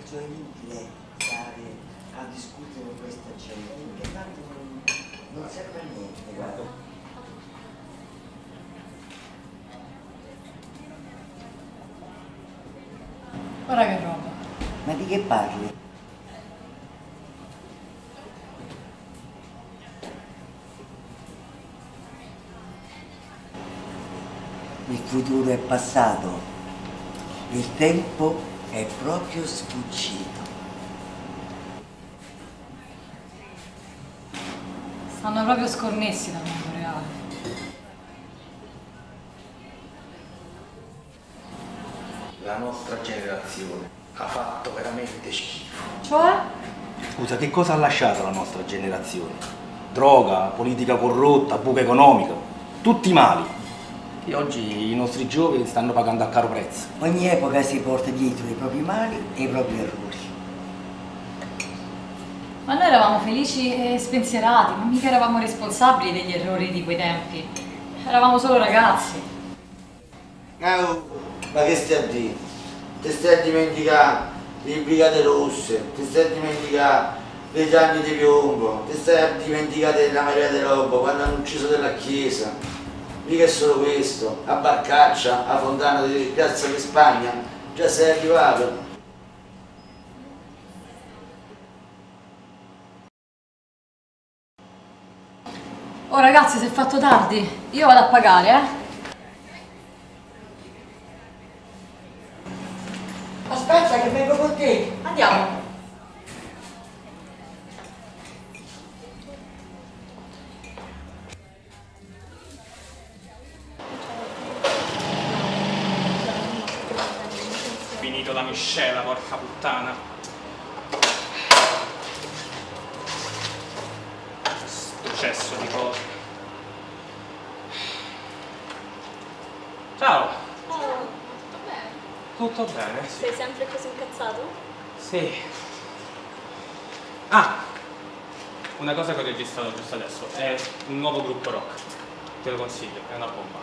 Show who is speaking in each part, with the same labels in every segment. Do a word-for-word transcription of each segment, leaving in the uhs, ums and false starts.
Speaker 1: Cioè è inutile stare a discutere questa gente, perché tanto non, non serve a niente, guarda.
Speaker 2: Guarda che roba.
Speaker 1: Ma di che parli? Il futuro è passato, il tempo è proprio sfuggito.
Speaker 2: Stanno proprio sconnessi dal mondo reale.
Speaker 3: La nostra generazione ha fatto veramente schifo.
Speaker 2: Cioè?
Speaker 3: Scusa, che cosa ha lasciato la nostra generazione? Droga, politica corrotta, buca economica, tutti i mali. E oggi i nostri giovani stanno pagando a caro prezzo.
Speaker 1: Ogni epoca si porta dietro i propri mali e i propri errori.
Speaker 2: Ma noi eravamo felici e spensierati, ma mica eravamo responsabili degli errori di quei tempi. Eravamo solo ragazzi.
Speaker 4: Oh, ma che stai a dire? Ti stai a dimenticare le brigate rosse, ti stai a dimenticare degli anni di piombo, ti stai a dimenticare della Maria de Robo quando hanno ucciso della chiesa. Mica è solo questo, a Barcaccia, a Fontana di Piazza di Spagna, già sei arrivato.
Speaker 2: Oh ragazzi, si è fatto tardi, io vado a pagare, eh?
Speaker 1: Aspetta che vengo con te.
Speaker 2: Andiamo.
Speaker 5: Finito la miscela, porca puttana. Sto cesso di cose. Ciao.
Speaker 6: Oh, tutto bene?
Speaker 5: Tutto bene? Sì.
Speaker 6: Sei sempre così incazzato?
Speaker 5: Sì. Ah, una cosa che ho registrato giusto adesso è un nuovo gruppo rock. Te lo consiglio, è una bomba.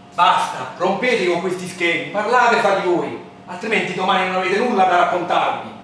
Speaker 5: Basta, rompete con questi schemi, parlate fra di voi, altrimenti domani non avete nulla da raccontarmi.